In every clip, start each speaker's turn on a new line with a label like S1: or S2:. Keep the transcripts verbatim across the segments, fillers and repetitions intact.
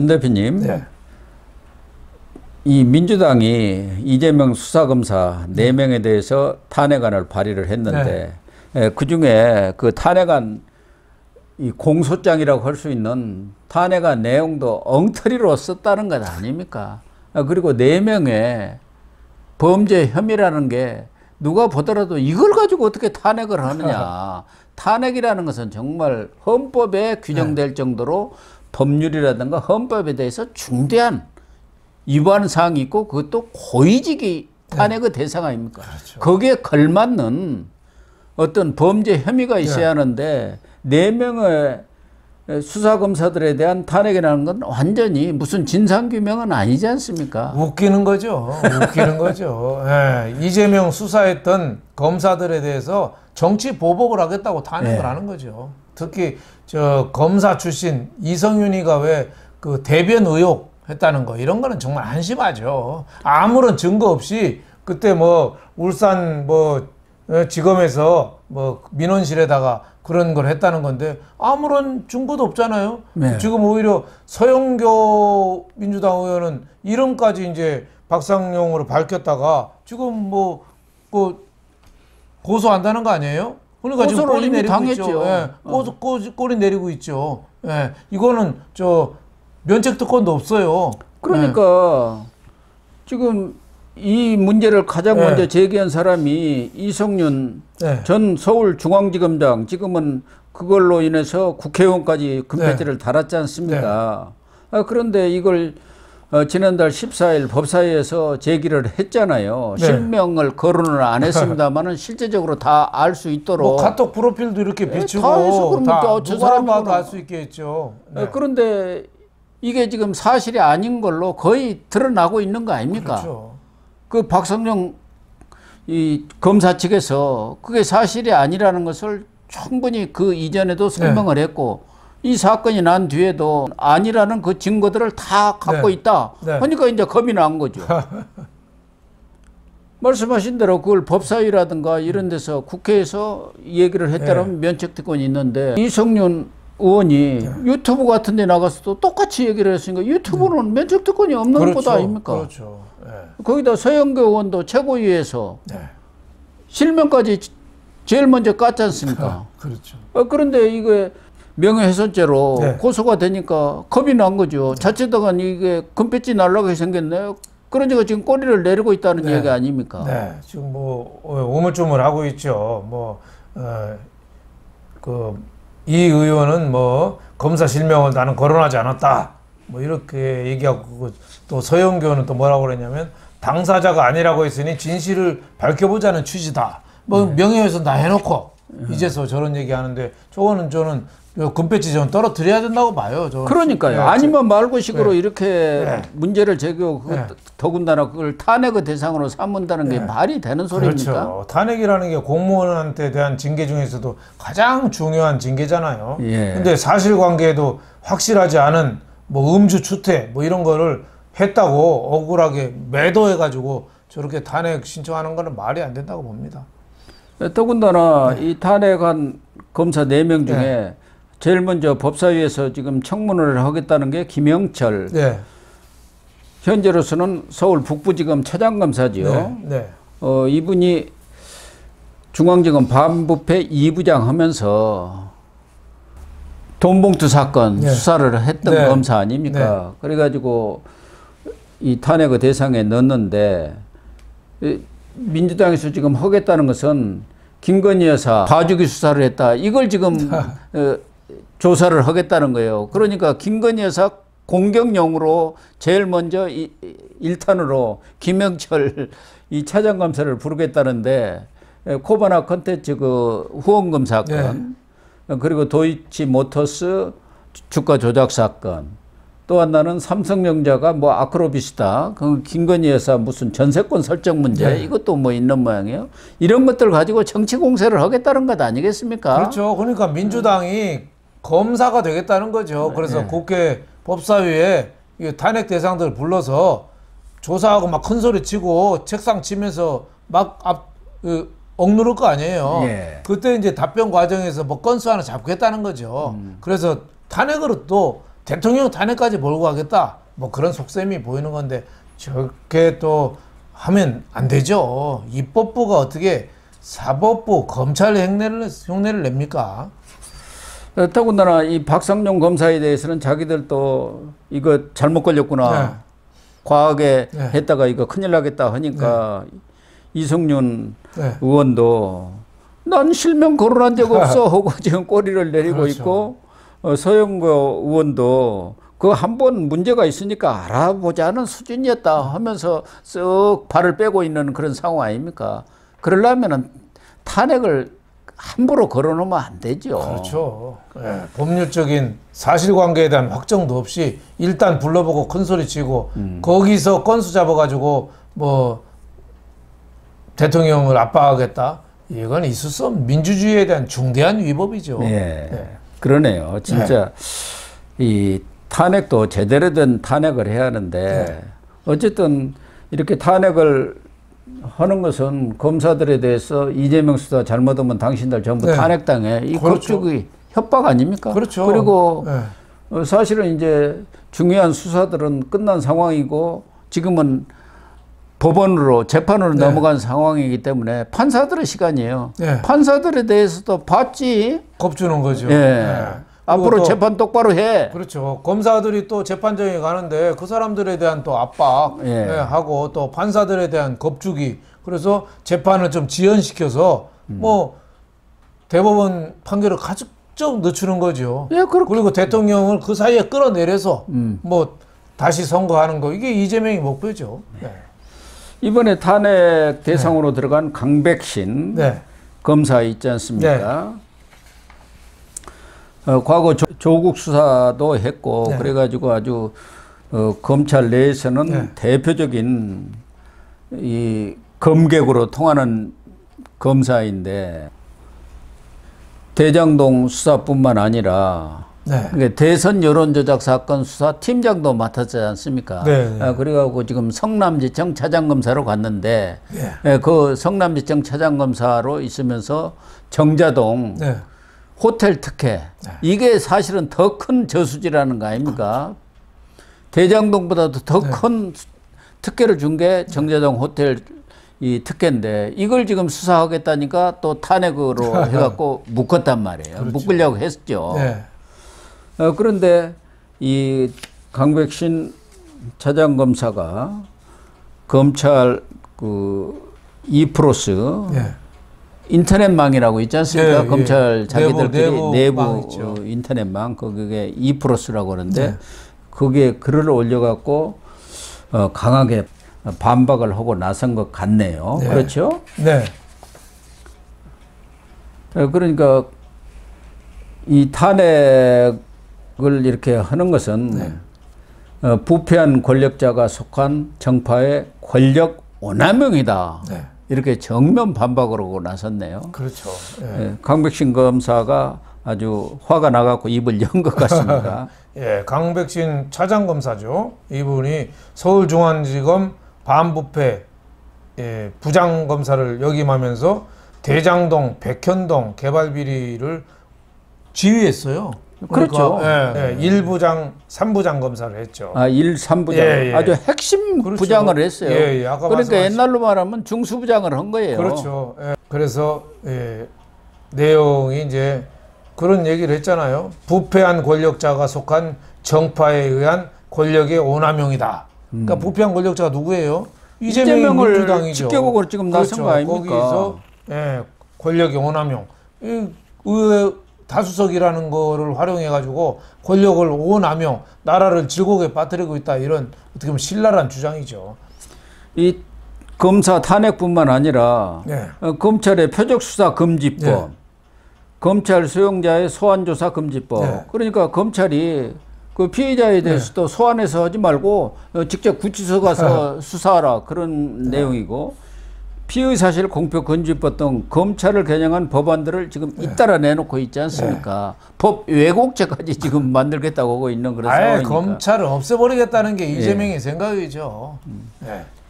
S1: 대표님,
S2: 네.
S1: 이 민주당이 이재명 수사검사 네 명에 대해서 탄핵안을 발의를 했는데
S2: 네.
S1: 예, 그중에 그 탄핵안 이 공소장이라고 할 수 있는 탄핵안 내용도 엉터리로 썼다는 것 아닙니까? 아, 그리고 네 명의 범죄 혐의라는 게 누가 보더라도 이걸 가지고 어떻게 탄핵을 하느냐. 탄핵이라는 것은 정말 헌법에 규정될 네. 정도로 법률이라든가 헌법에 대해서 중대한 위반 사항이 있고 그것도 고의직이 탄핵의 네. 대상 아닙니까? 그렇죠. 거기에 걸맞는 어떤 범죄 혐의가 있어야 네. 하는데 네 명의 수사검사들에 대한 탄핵이라는 건 완전히 무슨 진상규명은 아니지 않습니까?
S2: 웃기는 거죠. 웃기는 거죠. 예, 이재명 수사했던 검사들에 대해서 정치 보복을 하겠다고 탄핵을 네. 하는 거죠. 특히 저 검사 출신 이성윤이가 왜 그 대변 의혹 했다는 거 이런 거는 정말 한심하죠. 아무런 증거 없이 그때 뭐 울산 뭐 지검에서 뭐 민원실에다가 그런 걸 했다는 건데 아무런 증거도 없잖아요. 네. 지금 오히려 서영교 민주당 의원은 이름까지 이제 박상용으로 밝혔다가 지금 뭐, 뭐 고소한다는 거 아니에요? 그러니까 지금 꼬리 내리고 당했죠. 있죠. 예, 꼬, 꼬, 꼬리 내리고 있죠. 예, 이거는 저 면책 특권도 없어요.
S1: 그러니까 예. 지금 이 문제를 가장 네. 먼저 제기한 사람이 이성윤 네. 전 서울중앙지검장, 지금은 그걸로 인해서 국회의원까지 금배지를 네. 달았지 않습니까? 네. 아, 그런데 이걸 어, 지난달 십사일 법사위에서 제기를 했잖아요. 네. 실명을 거론을 안 했습니다만은 실제적으로 다 알 수 있도록.
S2: 뭐 카톡 프로필도 이렇게 비추고 네, 다 해서 그러면 다 저 사람 봐도 알 수 있게 했죠. 네.
S1: 어, 그런데 이게 지금 사실이 아닌 걸로 거의 드러나고 있는 거 아닙니까?
S2: 그렇죠.
S1: 그 박성용 이 검사 측에서 그게 사실이 아니라는 것을 충분히 그 이전에도 설명을 네. 했고 이 사건이 난 뒤에도 아니라는 그 증거들을 다 갖고 네. 있다. 네. 그러니까 이제 겁이 난 거죠. 말씀하신 대로 그걸 법사위라든가 이런 데서 국회에서 얘기를 했다면 네. 면책특권이 있는데 이성윤 의원이 네. 유튜브 같은 데 나가서도 똑같이 얘기를 했으니까 유튜브는 네. 면책특권이 없는
S2: 그렇죠.
S1: 것 아닙니까?
S2: 그렇죠. 네.
S1: 거기다 서영교 의원도 최고위에서
S2: 네.
S1: 실명까지 제일 먼저 깠지 않습니까?
S2: 그렇죠.
S1: 어, 그런데 이게 명예훼손죄로
S2: 네.
S1: 고소가 되니까 겁이 난 거죠. 네. 자칫하면 이게 금배지 날라가게 생겼네요. 그러니까 지금 꼬리를 내리고 있다는 네. 얘기 아닙니까?
S2: 네, 지금 뭐 우물쭈물하고 있죠. 뭐 어, 그 이 의원은 뭐 검사 실명을 나는 거론하지 않았다. 뭐 이렇게 얘기하고 또 서영교는 또 뭐라고 그랬냐면 당사자가 아니라고 했으니 진실을 밝혀보자는 취지다. 뭐 네. 명예훼손 다 해놓고 네. 이제서 저런 얘기하는데 저거는 저는 금배지 좀 떨어뜨려야 된다고 봐요. 저는.
S1: 그러니까요. 네. 아니면 말고식으로 네. 이렇게 네. 문제를 제기하고
S2: 네.
S1: 더군다나 그걸 탄핵의 대상으로 삼는다는 게 네. 말이 되는 소리입니까?
S2: 그렇죠. 탄핵이라는 게 공무원한테 대한 징계 중에서도 가장 중요한 징계잖아요. 그런데 예. 사실관계에도 확실하지 않은 뭐 음주 추태 뭐 이런 거를 했다고 억울하게 매도해가지고 저렇게 탄핵 신청하는 거는 말이 안 된다고 봅니다.
S1: 더군다나
S2: 네.
S1: 이 탄핵한 검사 네 명 중에
S2: 네.
S1: 제일 먼저 법사위에서 지금 청문회를 하겠다는 게 김영철.
S2: 네.
S1: 현재로서는 서울 북부지검 차장검사지요.
S2: 네. 네.
S1: 어, 이분이 중앙지검 반부패 이 부장 하면서 돈봉투 사건 네. 수사를 했던
S2: 네.
S1: 검사 아닙니까? 네. 그래가지고 이 탄핵의 대상에 넣었는데 민주당에서 지금 하겠다는 것은 김건희 여사 봐주기 수사를 했다. 이걸 지금 어, 조사를 하겠다는 거예요. 그러니까 김건희 여사 공격용으로 제일 먼저 이, 일탄으로 김영철 이 차장검사를 부르겠다는데 코바나 컨텐츠 그 후원금 사건 네. 그리고 도이치모터스 주가 조작 사건 또 하나는 삼성전자가 뭐 아크로비스타 그 김건희 여사 무슨 전세권 설정 문제 네. 이것도 뭐 있는 모양이에요. 이런 것들 가지고 정치 공세를 하겠다는 것 아니겠습니까?
S2: 그렇죠. 그러니까 민주당이 검사가 되겠다는 거죠. 그래서 네. 국회 법사위에 탄핵 대상들을 불러서 조사하고 막 큰 소리 치고 책상 치면서 막 앞, 그, 억누를 거 아니에요. 예. 그때 이제 답변 과정에서 뭐 건수 하나 잡겠다는 거죠. 음. 그래서 탄핵으로 또 대통령 탄핵까지 몰고 가겠다. 뭐 그런 속셈이 보이는 건데 저렇게 또 하면 안 되죠. 입법부가 어떻게 사법부, 검찰 흉내를, 흉내를 냅니까?
S1: 더군다나 이 박상용 검사에 대해서는 자기들도 이거 잘못 걸렸구나.
S2: 네.
S1: 과하게
S2: 네.
S1: 했다가 이거 큰일 나겠다 하니까 네. 이성윤
S2: 네.
S1: 의원도 난 실명 거론한 적 없어 하고 지금 꼬리를 내리고 그렇죠. 있고 어, 서영거 의원도 그 한 번 문제가 있으니까 알아보자는 수준이었다 하면서 쓱 발을 빼고 있는 그런 상황 아닙니까? 그러려면은 탄핵을 함부로 걸어놓으면 안 되죠.
S2: 그렇죠. 네. 법률적인 사실관계에 대한 확정도 없이 일단 불러보고 큰소리치고 음. 거기서 건수 잡아가지고 뭐 대통령을 압박하겠다. 이건 있을 수 없는 민주주의에 대한 중대한 위법이죠.
S1: 네. 네. 그러네요. 진짜 네. 이 탄핵도 제대로 된 탄핵을 해야 하는데 네. 어쨌든 이렇게 탄핵을 하는 것은 검사들에 대해서 이재명 수사 잘못하면 당신들 전부
S2: 네.
S1: 탄핵당해. 이
S2: 그렇죠.
S1: 법적이 협박 아닙니까?
S2: 그렇죠.
S1: 그리고
S2: 네.
S1: 사실은 이제 중요한 수사들은 끝난 상황이고 지금은 법원으로 재판으로 네. 넘어간 상황이기 때문에 판사들의 시간이에요. 네. 판사들에 대해서도 봤지.
S2: 겁주는 거죠.
S1: 예. 네. 앞으로 재판 똑바로 해.
S2: 그렇죠. 검사들이 또 재판정에 가는데 그 사람들에 대한 또 압박 예. 네, 하고 또 판사들에 대한 겁주기. 그래서 재판을 좀 지연시켜서 음. 뭐 대법원 판결을 가급적 늦추는 거죠. 예, 그리고 대통령을 그 사이에 끌어내려서 음. 뭐 다시 선거하는 거. 이게 이재명의 목표죠. 네.
S1: 이번에 탄핵 대상으로 네. 들어간 강백신 네. 검사 있지 않습니까? 네. 어, 과거 조, 조국 수사도 했고 네. 그래가지고 아주 어, 검찰 내에서는 네. 대표적인 이 검객으로 통하는 검사인데 대장동 수사뿐만 아니라 네. 대선 여론조작 사건 수사 팀장도 맡았지 않습니까? 네, 네. 아, 그래가지고 지금 성남지청 차장검사로 갔는데 네. 예, 그 성남지청 차장검사로 있으면서 정자동 네. 호텔 특혜 네. 이게 사실은 더 큰 저수지라는 거 아닙니까? 대장동보다도 더 큰 네. 특혜를 준 게 정자동 호텔 이 특혜인데 이걸 지금 수사하겠다니까 또 탄핵으로 해갖고 묶었단 말이에요. 그렇죠. 묶으려고 했죠. 네. 어, 그런데 이 강백신 차장검사가 검찰 그 이프로스 네. 인터넷망이라고 있지 않습니까? 네, 검찰 예. 자기들끼리 내부, 내부 어, 인터넷망 그게 이프로스라고 하는데 네. 거기에 글을 올려갖고 어, 강하게 반박을 하고 나선 것 같네요. 네. 그렇죠? 네. 어, 그러니까 이 탄핵을 이렇게 하는 것은 네. 어, 부패한 권력자가 속한 정파의 권력 오남용이다. 네. 이렇게 정면 반박을 하고 나섰네요.
S2: 그렇죠. 예.
S1: 예, 강백신 검사가 아주 화가 나갖고 입을 연 것 같습니다.
S2: 예, 강백신 차장검사죠. 이분이 서울중앙지검 반부패 예, 부장검사를 역임하면서 대장동, 백현동 개발 비리를 지휘했어요.
S1: 그렇죠.
S2: 그러니까, 예, 예, 일 부장, 삼 부장 검사를 했죠.
S1: 아, 일, 삼 부장. 예, 예. 아주 핵심 그렇죠. 부장을 했어요. 예, 예. 아까 그러니까 말씀하신... 옛날로 말하면 중수부장을 한 거예요.
S2: 그렇죠. 예. 그래서 예, 내용이 이제 그런 얘기를 했잖아요. 부패한 권력자가 속한 정파에 의한 권력의 오남용이다. 음. 그러니까 부패한 권력자가 누구예요? 이재명을 민주당이죠.
S1: 직격으로 지금 나선
S2: 그렇죠.
S1: 거 아닙니까?
S2: 거기서 예, 권력의 오남용. 이 의회 다수석이라는 거를 활용해 가지고 권력을 오남용, 나라를 질곡에 빠뜨리고 있다. 이런 어떻게 보면 신랄한 주장이죠.
S1: 이 검사 탄핵뿐만 아니라 네. 어, 검찰의 표적수사 금지법, 네. 검찰 수용자의 소환조사 금지법. 네. 그러니까 검찰이 그 피해자에 대해서도 네. 소환해서 하지 말고 어, 직접 구치소 가서 수사하라 그런 네. 내용이고. 피의사실 공표 금지법 등 검찰을 겨냥한 법안들을 지금 네. 잇따라 내놓고 있지 않습니까? 네. 법 왜곡죄까지 지금 만들겠다고 하고 있는 그런
S2: 아예
S1: 상황이니까.
S2: 검찰을 없애버리겠다는 게 이재명의 네. 생각이죠.
S1: 음. 네.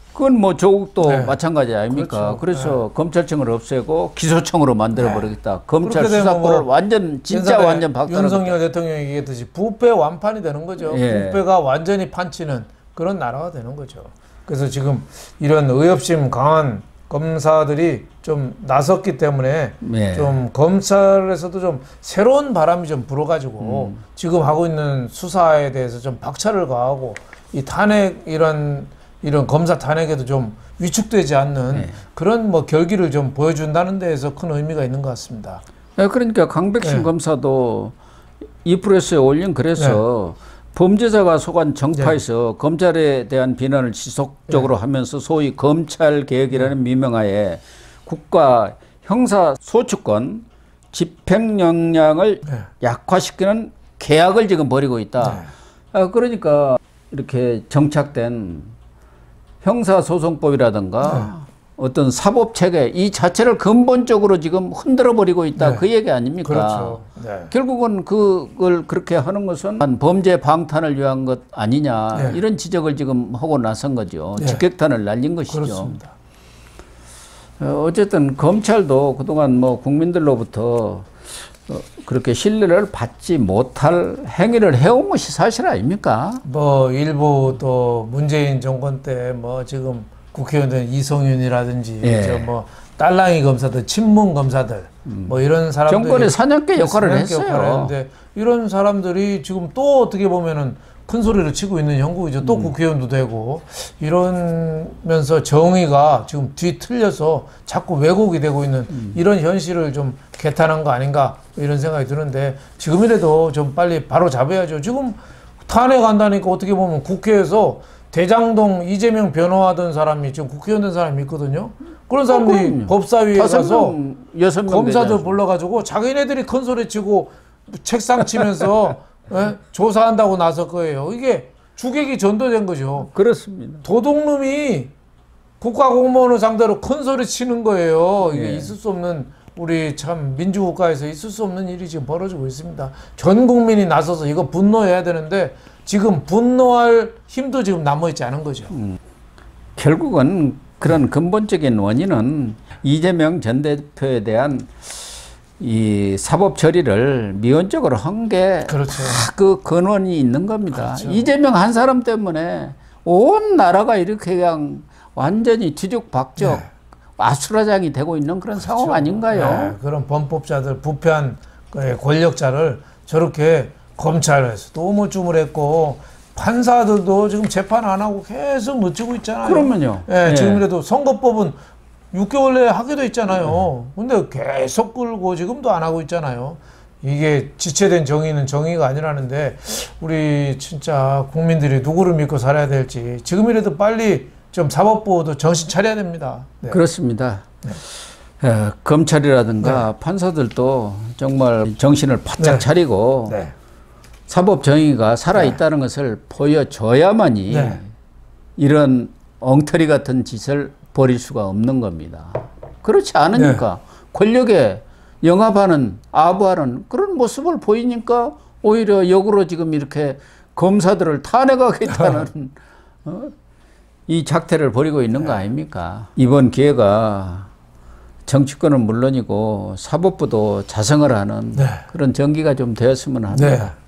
S1: 그건 뭐 조국도
S2: 네.
S1: 마찬가지 아닙니까?
S2: 그렇죠.
S1: 그래서
S2: 네.
S1: 검찰청을 없애고 기소청으로 만들어 버리겠다. 검찰
S2: 그렇게 되면
S1: 수사권을
S2: 뭐
S1: 완전 진짜 완전 박탈하겠다.
S2: 윤석열 대통령이 얘기했듯이 부패 완판이 되는 거죠.
S1: 예.
S2: 부패가 완전히 판치는 그런 나라가 되는 거죠. 그래서 지금 이런 의협심 강한 검사들이 좀 나섰기 때문에
S1: 네.
S2: 좀 검찰에서도 좀 새로운 바람이 좀 불어가지고
S1: 음.
S2: 지금 하고 있는 수사에 대해서 좀 박차를 가하고 이 탄핵 이런 이런 검사 탄핵에도 좀 위축되지 않는
S1: 네.
S2: 그런 뭐 결기를 좀 보여준다는 데에서 큰 의미가 있는 것 같습니다.
S1: 네, 그러니까 강백신
S2: 네.
S1: 검사도 이프레스에 올린 글에서 범죄자가 속한 정파에서 검찰에 대한 비난을 지속적으로
S2: 네.
S1: 하면서 소위 검찰 개혁이라는 미명하에 국가 형사 소추권 집행 역량을
S2: 네.
S1: 약화시키는 계약을 지금 벌이고 있다.
S2: 네.
S1: 아, 그러니까 이렇게 정착된 형사소송법이라든가
S2: 네.
S1: 어떤 사법체계 이 자체를 근본적으로 지금 흔들어 버리고 있다.
S2: 네.
S1: 그 얘기 아닙니까?
S2: 그렇죠. 네.
S1: 결국은 그걸 그렇게 하는 것은 한 범죄 방탄을 위한 것 아니냐.
S2: 네.
S1: 이런 지적을 지금 하고 나선 거죠.
S2: 네.
S1: 직격탄을 날린 것이죠.
S2: 그렇습니다.
S1: 어, 어쨌든 검찰도 그동안 뭐 국민들로부터 어, 그렇게 신뢰를 받지 못할 행위를 해온 것이 사실 아닙니까?
S2: 뭐 일부 또 문재인 정권 때 뭐 지금 국회의원들 이성윤이라든지
S1: 예.
S2: 저 뭐 딸랑이 검사들, 친문 검사들 뭐 이런 사람들이
S1: 정권의 사냥개 역할을
S2: 사냥개
S1: 했어요.
S2: 역할을 했는데 이런 사람들이 지금 또 어떻게 보면은 큰 소리를 치고 있는 형국이죠. 또
S1: 음.
S2: 국회의원도 되고 이러면서 정의가 지금 뒤틀려서 자꾸 왜곡이 되고 있는
S1: 음.
S2: 이런 현실을 좀 개탄한 거 아닌가 이런 생각이 드는데 지금이라도 좀 빨리 바로 잡아야죠. 지금 탄핵한다니까 어떻게 보면 국회에서 대장동 이재명 변호하던 사람이 지금 국회의원 된 사람이 있거든요. 그런 사람들이
S1: 그럼요.
S2: 법사위에
S1: 다섯
S2: 가서
S1: 명, 여섯 명
S2: 검사들
S1: 되지
S2: 불러가지고 자기네들이 큰 소리 치고 책상 치면서 예? 조사한다고 나설 거예요. 이게 주객이 전도된 거죠.
S1: 그렇습니다.
S2: 도둑놈이 국가공무원을 상대로 큰 소리 치는 거예요. 이게
S1: 예.
S2: 있을 수 없는 우리 참 민주국가에서 있을 수 없는 일이 지금 벌어지고 있습니다. 전 국민이 나서서 이거 분노해야 되는데 지금 분노할 힘도 지금 남아있지 않은 거죠.
S1: 음. 결국은 그런 근본적인 원인은 이재명 전 대표에 대한 이 사법 처리를 미온적으로 한 게
S2: 그렇죠.
S1: 그 근원이 있는 겁니다.
S2: 그렇죠.
S1: 이재명 한 사람 때문에 온 나라가 이렇게 그냥 완전히 뒤죽박죽
S2: 네.
S1: 아수라장이 되고 있는 그런 상황
S2: 그렇죠.
S1: 아닌가요?
S2: 네, 그런 범법자들, 부패한 그 권력자를 저렇게 검찰에서 도무주물했고 판사들도 지금 재판 안 하고 계속 늦추고 있잖아요.
S1: 그러면요.
S2: 예,
S1: 예.
S2: 지금이라도 선거법은 육 개월 내에 하게 돼 있잖아요. 근데 계속 끌고 지금도 안 하고 있잖아요. 이게 지체된 정의는 정의가 아니라는데 우리 진짜 국민들이 누구를 믿고 살아야 될지 지금이라도 빨리 좀 사법부도 정신 차려야 됩니다. 네.
S1: 그렇습니다.
S2: 네.
S1: 에, 검찰이라든가 판사들도 정말 정신을 바짝
S2: 네.
S1: 차리고
S2: 네.
S1: 사법 정의가 살아있다는 것을 보여줘야만이
S2: 네.
S1: 이런 엉터리 같은 짓을 벌일 수가 없는 겁니다. 그렇지 않으니까 권력에 영합하는 아부하는 그런 모습을 보이니까 오히려 역으로 지금 이렇게 검사들을 탄핵하겠다는 어? 이 작태를 벌이고 있는 거 아닙니까? 이번 기회가 정치권은 물론이고 사법부도 자성을 하는
S2: 네.
S1: 그런 전기가 좀 되었으면 합니다.
S2: 네.